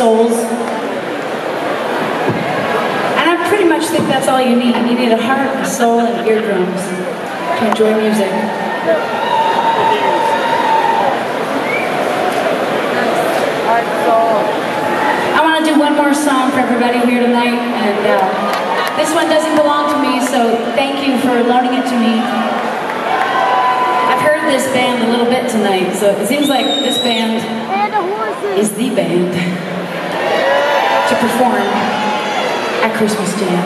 souls. And I pretty much think that's all you need. You need a heart, a soul, and eardrums to enjoy music. I want to do one more song for everybody here tonight, and this one doesn't belong to me, so thank you for loaning it to me. I've heard this band a little bit tonight, so it seems like this band is the band to perform at Christmas Jam.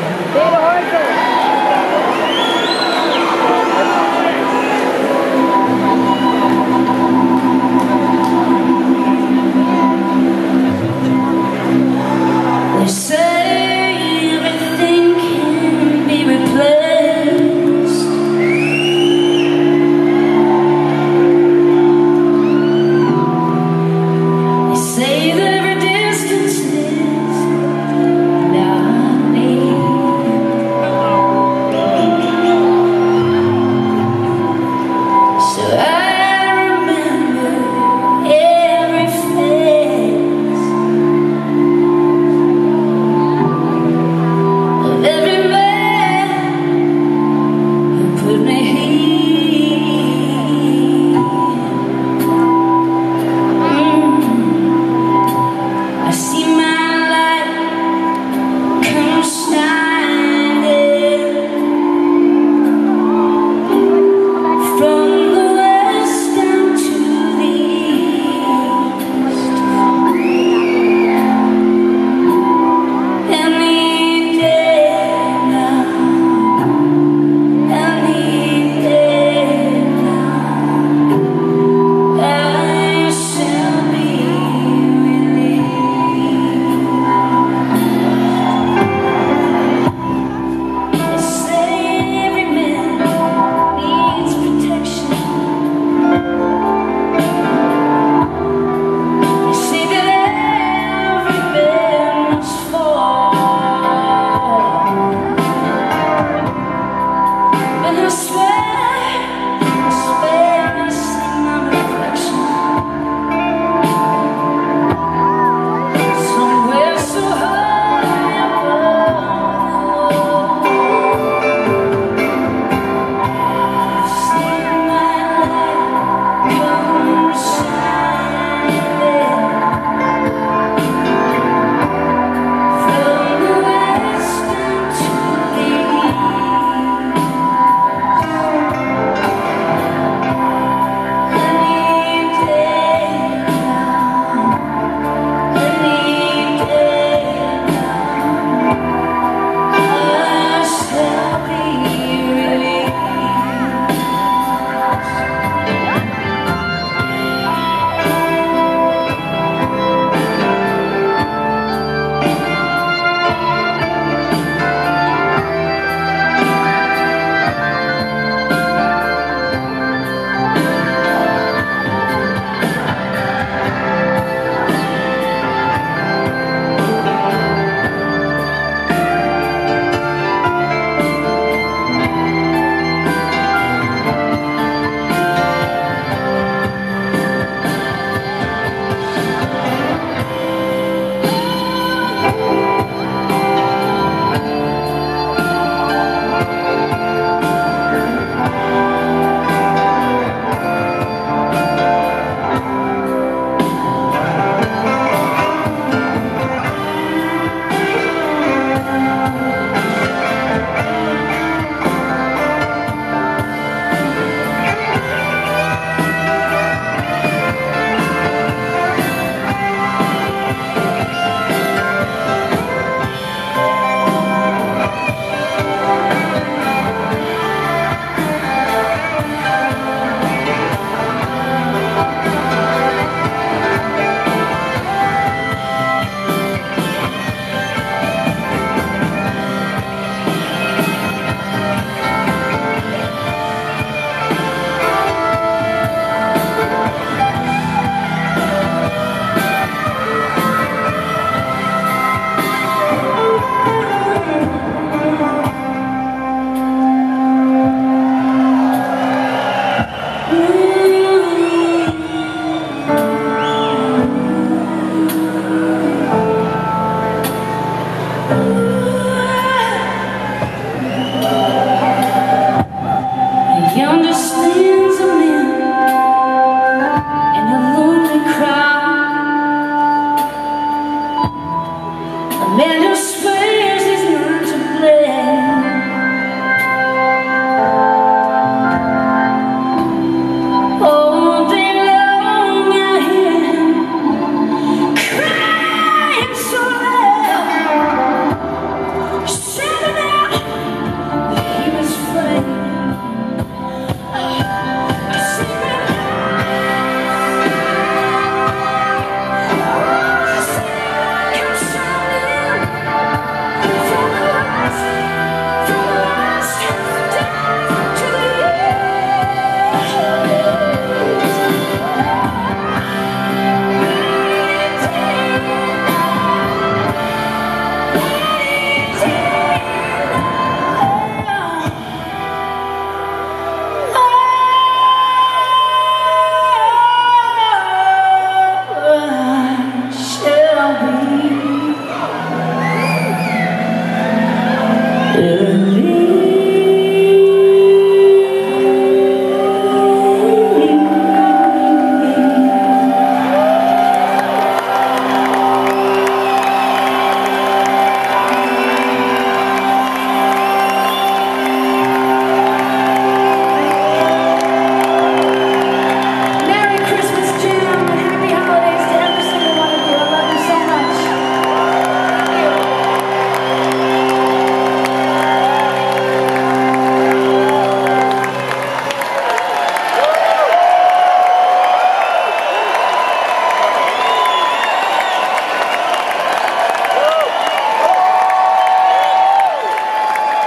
They say everything can be replaced. They say that every distance is not near. So I remember every face of every man who put me here. I see my light come shining from the west down to the east. Any day now, any day now, I shall be relieved. They say every man needs protection. They say that every man must fall. But I swear